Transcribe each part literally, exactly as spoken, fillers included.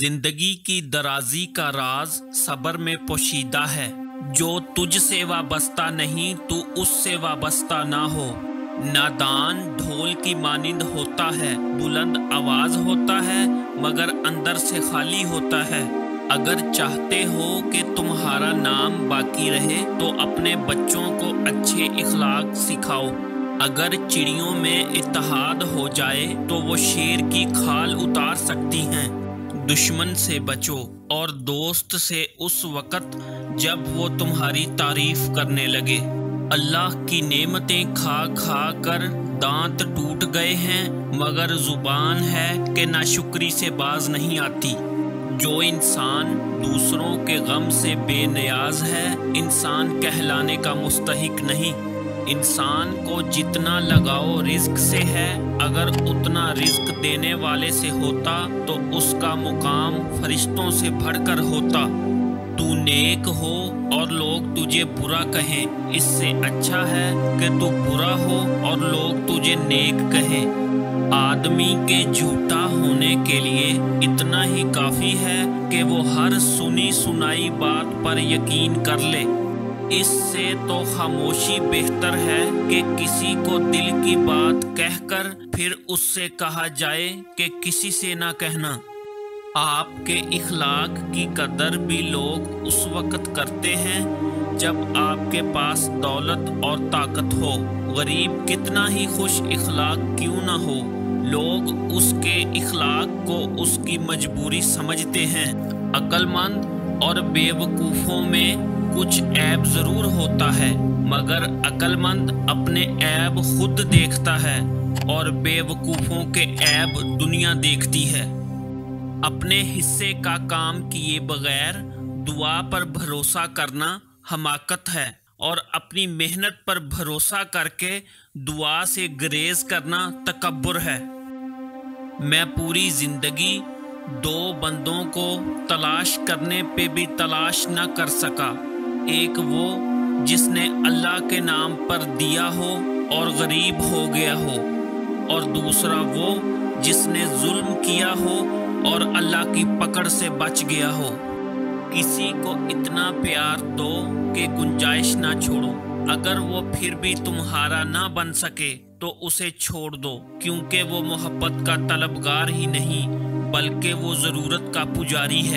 زندگی کی درازی کا راز صبر میں پوشیدہ ہے۔ جو تجھ سے وابستہ نہیں تو اس سے وابستہ نہ ہو۔ نادان ڈھول کی مانند ہوتا ہے، بلند آواز ہوتا ہے مگر اندر سے خالی ہوتا ہے۔ اگر چاہتے ہو کہ تمہارا نام باقی رہے تو اپنے بچوں کو اچھے اخلاق سکھاؤ۔ اگر چڑیوں میں اتحاد ہو جائے تو وہ شیر کی کھال اتار سکتی ہیں۔ دشمن سے بچو اور دوست سے اس وقت جب وہ تمہاری تعریف کرنے لگے۔ اللہ کی نعمتیں کھا کھا کر دانت ٹوٹ گئے ہیں مگر زبان ہے کہ ناشکری سے باز نہیں آتی۔ جو انسان دوسروں کے غم سے بے نیاز ہے، انسان کہلانے کا مستحق نہیں۔ انسان کو جتنا لگاؤ رزق سے ہے، اگر اتنا رزق دینے والے سے ہوتا تو اس کا مقام فرشتوں سے بڑھ کر ہوتا۔ تو نیک ہو اور لوگ تجھے برا کہیں، اس سے اچھا ہے کہ تو برا ہو اور لوگ تجھے نیک کہیں۔ آدمی کے جھوٹا ہونے کے لیے اتنا ہی کافی ہے کہ وہ ہر سنی سنائی بات پر یقین کر لے۔ اس سے تو خاموشی بہتر ہے کہ کسی کو دل کی بات کہہ کر پھر اس سے کہا جائے کہ کسی سے نہ کہنا۔ آپ کے اخلاق کی قدر بھی لوگ اس وقت کرتے ہیں جب آپ کے پاس دولت اور طاقت ہو۔ غریب کتنا ہی خوش اخلاق کیوں نہ ہو، لوگ اس کے اخلاق کو اس کی مجبوری سمجھتے ہیں۔ عقل مند اور بے وقوفوں میں کچھ عیب ضرور ہوتا ہے مگر عقل مند اپنے عیب خود دیکھتا ہے اور بے وقوفوں کے عیب دنیا دیکھتی ہے۔ اپنے حصے کا کام کیے بغیر دعا پر بھروسہ کرنا حماقت ہے اور اپنی محنت پر بھروسہ کر کے دعا سے گریز کرنا تکبر ہے۔ میں پوری زندگی دو بندوں کو تلاش کرنے پہ بھی تلاش نہ کر سکا، ایک وہ جس نے اللہ کے نام پر دیا ہو اور غریب ہو گیا ہو، اور دوسرا وہ جس نے ظلم کیا ہو اور اللہ کی پکڑ سے بچ گیا ہو۔ کسی کو اتنا پیار دو کہ گنجائش نہ چھوڑو، اگر وہ پھر بھی تمہارا نہ بن سکے تو اسے چھوڑ دو، کیونکہ وہ محبت کا طلبگار ہی نہیں بلکہ وہ ضرورت کا پجاری ہے۔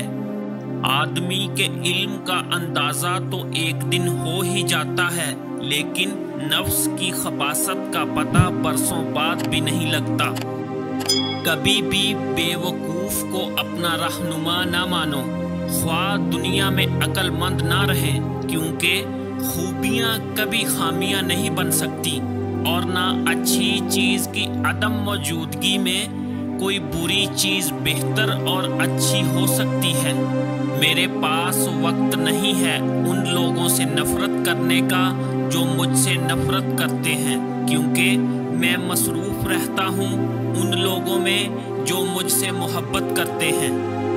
آدمی کے علم کا اندازہ تو ایک دن ہو ہی جاتا ہے لیکن نفس کی خباثت کا پتہ برسوں بعد بھی نہیں لگتا۔ کبھی بھی بے وقوف کو اپنا رہنما نہ مانو، خواہ دنیا میں عقل مند نہ رہیں، کیونکہ خوبیاں کبھی خامیاں نہیں بن سکتی اور نہ اچھی چیز کی عدم موجودگی میں کوئی بری چیز بہتر اور اچھی ہو سکتی ہے۔ میرے پاس وقت نہیں ہے ان لوگوں سے نفرت کرنے کا جو مجھ سے نفرت کرتے ہیں، کیونکہ میں مصروف رہتا ہوں ان لوگوں میں جو مجھ سے محبت کرتے ہیں۔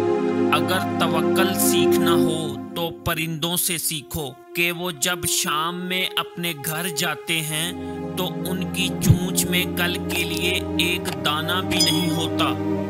اگر توکل سیکھنا ہو تو پرندوں سے سیکھو کہ وہ جب شام میں اپنے گھر جاتے ہیں تو ان کی چونچ میں کل کے لیے ایک دانہ بھی نہیں ہوتا۔